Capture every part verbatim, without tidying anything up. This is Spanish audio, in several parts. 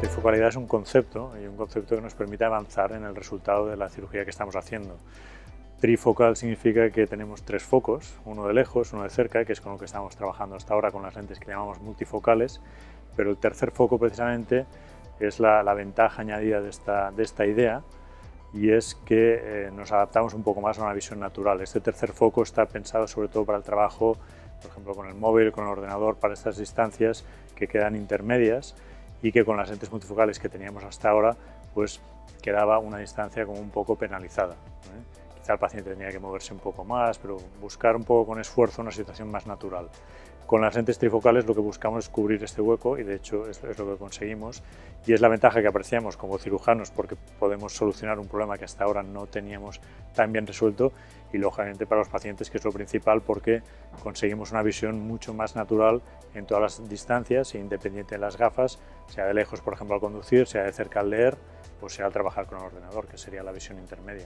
trifocalidad es un concepto y un concepto que nos permite avanzar en el resultado de la cirugía que estamos haciendo. Trifocal significa que tenemos tres focos, uno de lejos, uno de cerca, que es con lo que estamos trabajando hasta ahora con las lentes que llamamos multifocales, pero el tercer foco precisamente es la, la ventaja añadida de esta, de esta idea, y es que eh, nos adaptamos un poco más a una visión natural. Este tercer foco está pensado sobre todo para el trabajo, por ejemplo, con el móvil, con el ordenador, para estas distancias que quedan intermedias y que con las lentes multifocales que teníamos hasta ahora, pues quedaba una distancia como un poco penalizada, ¿eh? Quizá el paciente tenía que moverse un poco más, pero buscar un poco con esfuerzo una situación más natural. Con las lentes trifocales lo que buscamos es cubrir este hueco y de hecho es, es lo que conseguimos, y es la ventaja que apreciamos como cirujanos porque podemos solucionar un problema que hasta ahora no teníamos tan bien resuelto, y lógicamente para los pacientes, que es lo principal, porque conseguimos una visión mucho más natural en todas las distancias e independiente de las gafas, sea de lejos por ejemplo al conducir, sea de cerca al leer o sea al trabajar con el ordenador, que sería la visión intermedia.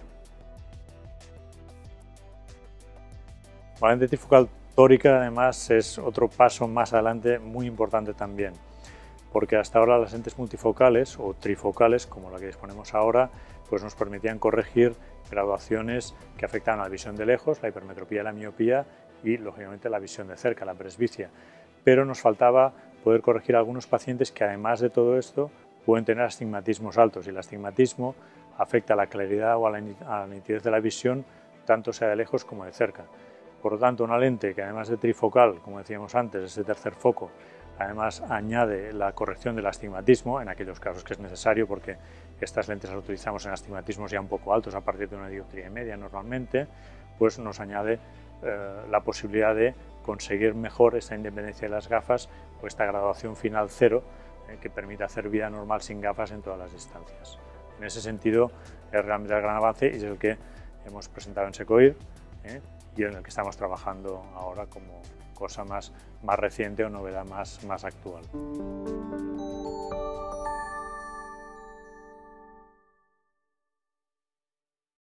La lente trifocal tórica además es otro paso más adelante muy importante también, porque hasta ahora las lentes multifocales o trifocales, como la que disponemos ahora, pues nos permitían corregir graduaciones que afectaban a la visión de lejos, la hipermetropía y la miopía, y lógicamente la visión de cerca, la presbicia. Pero nos faltaba poder corregir a algunos pacientes que además de todo esto pueden tener astigmatismos altos, y el astigmatismo afecta a la claridad o a la, a la nitidez de la visión, tanto sea de lejos como de cerca. Por lo tanto, una lente que además de trifocal, como decíamos antes, ese tercer foco, además añade la corrección del astigmatismo en aquellos casos que es necesario, porque estas lentes las utilizamos en astigmatismos ya un poco altos, a partir de una dioptría y media normalmente, pues nos añade eh, la posibilidad de conseguir mejor esta independencia de las gafas o esta graduación final cero, eh, que permite hacer vida normal sin gafas en todas las distancias. En ese sentido es realmente el gran avance y es el que hemos presentado en Secoir, ¿eh? y en el que estamos trabajando ahora como cosa más, más reciente o novedad más, más actual.